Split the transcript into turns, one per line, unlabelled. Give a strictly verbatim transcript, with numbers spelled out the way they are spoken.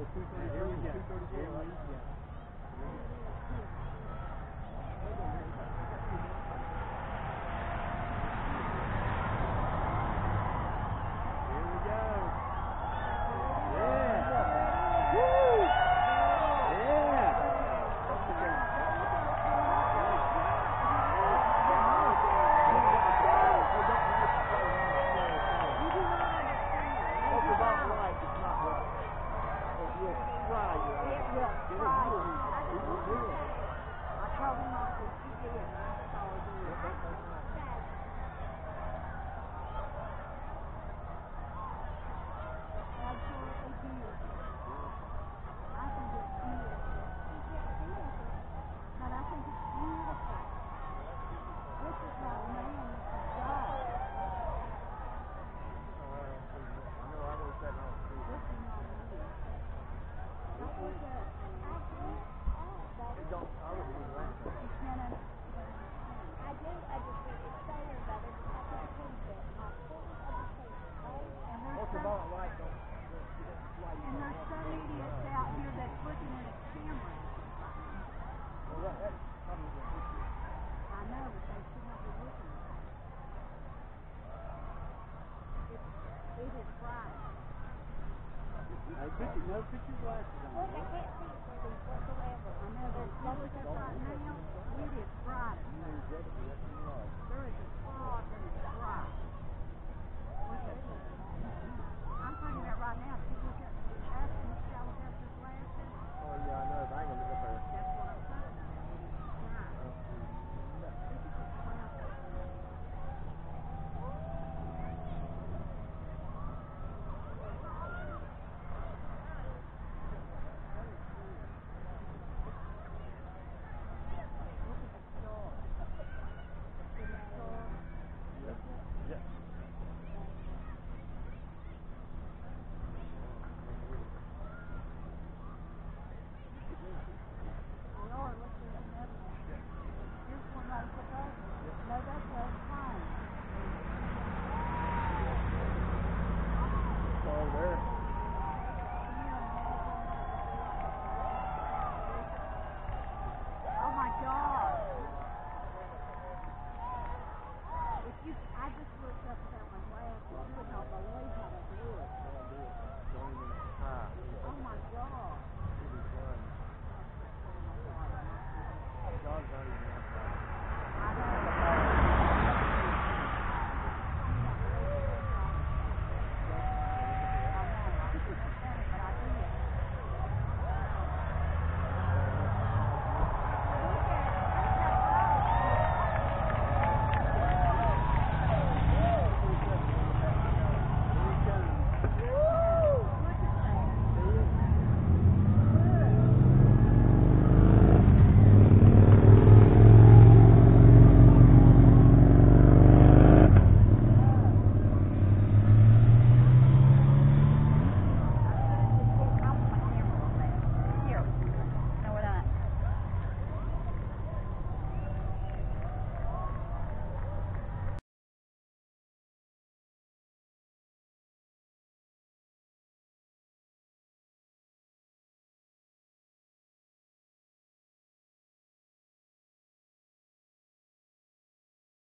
Here we go. Here we go. No, put your glasses on.
Look, I can't see things whatsoever. I know there's lovely stuff right now. It is bright. There is a spot that is bright. Look at this. I'm finding out right now. If you look at the